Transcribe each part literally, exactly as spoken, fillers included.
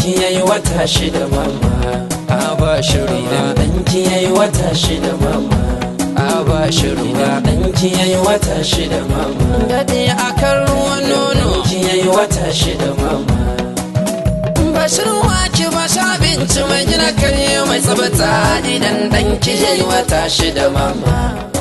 ɗanki yayi wata shida mama a ba shi ruwa. Ɗanki yayi wata shida mama a ba shi ruwa. Ɗanki yayi wata shida mama daɗe akan ruwan nono. Ɗanki yayi wata shida mama ba shi ruwa ki ba shi abinci mai gina kai mai tsabta idan ɗanki yayi wata shida mama.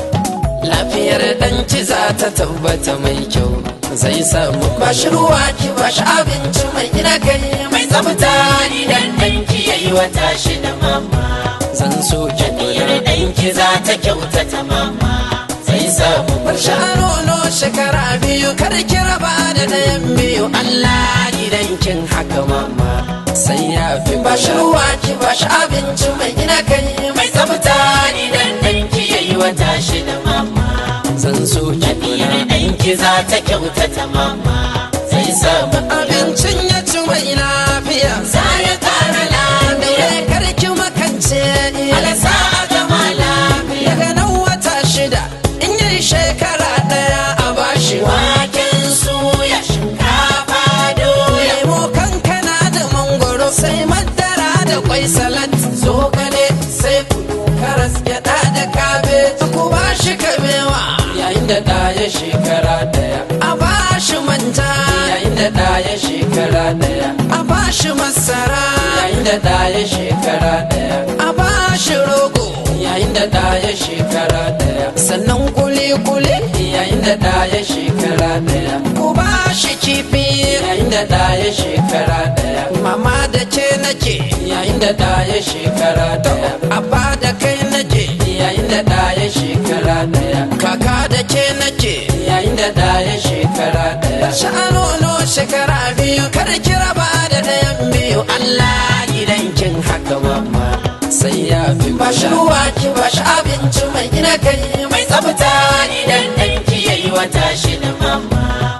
Lafiyar ɗanki za ta tabbata mai kyau zai samu. Ba shi ruwa ki ba shi abinci mai gina kai mai tsabta idan ɗanki yayi wata shida mama. Zan so ki lafiyar ɗanki za ta kyautata mama zai samu. Bar shi a nono shekara biyu kar ki raba da ɗayan biyu Allah idan kin haka mama sai ya fi. Ba shi ruwa ki ba shi abinci mai gina kai mai tsabta idan ɗanki yayi wata shida mama. Zan so ki lafiyar ɗanki za ta kyautata mama zai samu. Abincin ya ci mai lafiya za ya ƙara lafiya kar ki makance alasa a gama lafiya. Daga nan wata shida in yi shekara ɗaya a bashi waken suya shinkafa doya lemo kankana da mangoro sai madara da kwai salat zogale sai kunu karas gyaɗa da kabeji ku bashi kabewa yayin da ɗaya shekara ɗaya. A bashi manja yayin da ɗaya shekara ɗaya. A bashi masara yayin da ɗaya shekara ɗaya. A bashi rogo yayin da ɗaya shekara ɗaya. Sannan kuli-kuli yayin da ɗaya shekara ɗaya. Ku bashi kifi yayin da ɗaya shekara ɗaya. Mama da ke nake yayin da ɗaya shekara ɗaya. Abba da kai nake yayin da ɗaya shekara ɗaya. Kaka da ke nake yayin da ɗaya shekara ɗaya. Sha'anono shekara biyu kar ki raba da ɗayan biyu Allah idan kin haka mama sai ya fi. Ba shi ruwa ki ba shi abinci mai gina kai mai tsabta idan ɗanki yayi wata shida mama.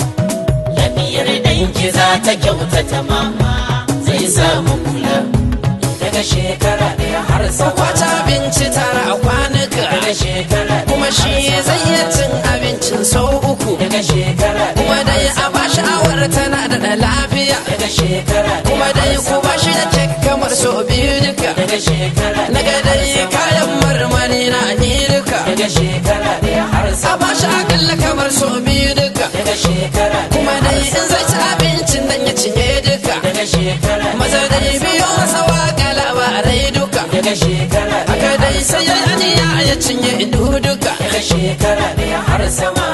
Lafiyar ɗanki za ta kyautata mama zai samu kula. Daga shekara ɗaya har sa kwata abinci tara a kwanuka. Daga shekara kuma shi zai iya cin abincin sau uku. Daga shekara kuma dai a ba sha'awar tana da lafiya. Daga shekara kuma dai ku ba shi da kek kamar sau biyu duka. Daga shekara naga dai kayan marmari na ni duka. Daga shekara ɗaya har sa a ba shi akalla kamar sau biyu duka. Daga shekara kuma dai in zai ci abincin nan ya cinye duka. Daga shekara maza dai biyu masa waka labarai duka. Daga shekara haka dai sai ya aniya ya cinye ido duka. Daga shekara ɗaya har sama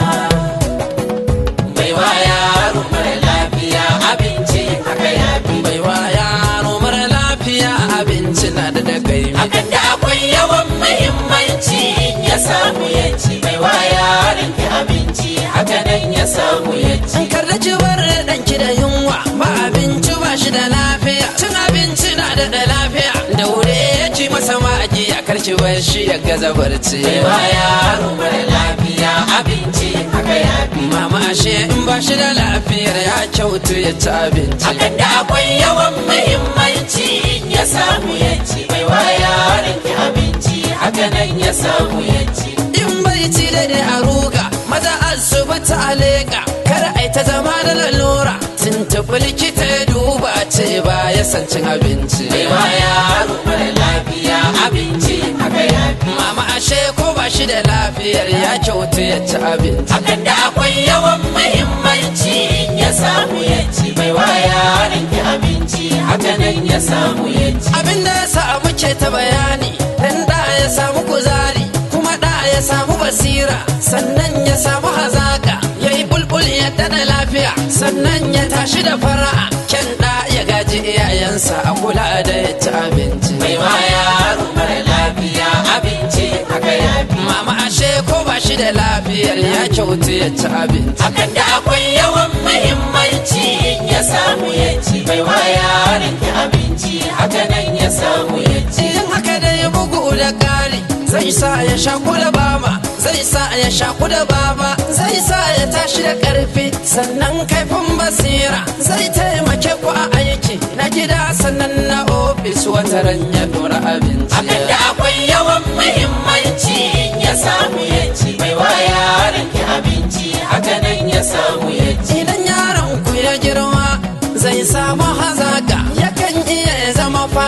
baiwa yaro mara lafiya abinci haka ya fi. Baiwa yaro mara lafiya abinci na da dagai. Hakan da akwai yawan muhimmanci in ya samu ya ci. Baiwa yaron ki abinci haka nan ya samu ya ci. Kar da ki bar ɗanki da yunwa ba abinci ba shi da lafiya. Cin abinci na da da lafiya da wuri ya ci masa magi a karki bar shi ya gaza barci. Baiwa yaro mara lafiya abinci haka ya fi. Mama ashe in ba shi da lafiyar ya kyautu ya ci abinci. Hakan da akwai yawan muhimmanci in ya samu ya ci. Baiwa yaron ki abinci haka nan ya samu ya ci. In bai ci da dai a ruga maza asibiti a leƙa kar ai ta zama da lalura. Tuntuɓi likita ya duba ce ba ya san cin abinci. Baiwa yaro mara lafiya abinci haka ya fi. Mama ashe ko ba shi da lafiyar ya kyautu ya ci abinci. Hakan da akwai yawan muhimmanci in ya samu ya ci. Baiwa yaron ki abinci haka nan ya samu ya ci. Abin da ya samu ke ta bayani dan da ya samu kuzari kuma da ya samu basira sannan ya samu hazaka yayi bulbul ya da lafiya sannan ya tashi da fara'a. Kyan da ya gaji iyayensa a kula da ya ci abinci. Baiwa yaro mara lafiya abinci haka ya fi. Mama ashe ko ba shi da lafiyar ya kyautu ya ci abinci. Hakan da akwai yawan muhimmanci in ya samu ya ci. Baiwa yaron ki abinci haka nan ya samu ya ci. In haka da ya bugu da kari zai sa ya shaku da bama zai sa ya shaku da baba zai sa ya tashi da karfi sannan kaifin basira zai taimake ku a aiki na gida sannan na ofis wata ran ya dora abinci. Hakan da akwai yawan muhimmanci in ya samu ya ci. Baiwa yaron ki abinci haka nan ya samu ya ci. Idan yaron ku ya girma zai samu hazaka yakan iya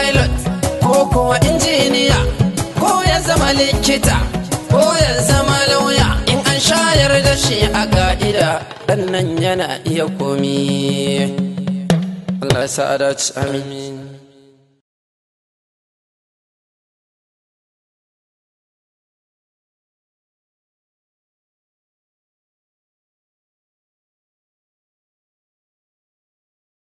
pilot ko kuwa injiniya ko ya zama likita ko ya zama lauya, in an shayar da shi a ka'ida ɗan nan yana iya komi. Allah ya sa a dace, amin.